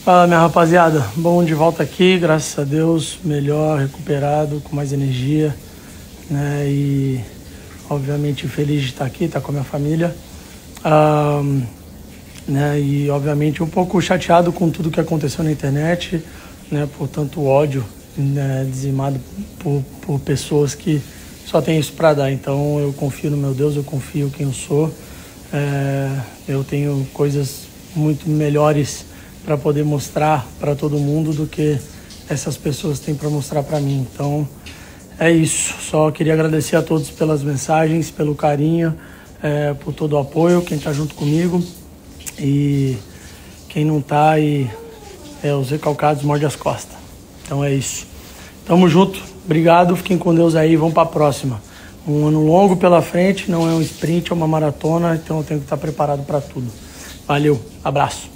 Fala, minha rapaziada, bom de volta aqui, graças a Deus, melhor, recuperado, com mais energia, né, e obviamente feliz de estar aqui, estar com a minha família, né, e obviamente um pouco chateado com tudo que aconteceu na internet, né, por tanto ódio, né, dizimado por pessoas que só tem isso para dar. Então eu confio no meu Deus, eu confio em quem eu sou, eu tenho coisas muito melhores para poder mostrar para todo mundo do que essas pessoas têm para mostrar para mim. Então é isso, só queria agradecer a todos pelas mensagens, pelo carinho, por todo o apoio, quem está junto comigo, e quem não está, e os recalcados morde as costas. Então é isso, tamo junto, obrigado, fiquem com Deus aí, vamos para a próxima. Um ano longo pela frente, não é um sprint, é uma maratona, então eu tenho que estar preparado para tudo. Valeu, abraço.